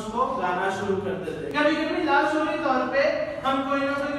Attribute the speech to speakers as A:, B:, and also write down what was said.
A: उसको गाना शुरू कर देते हैं। कभी कभी लाजमी तौर पे हम कोई ना कोई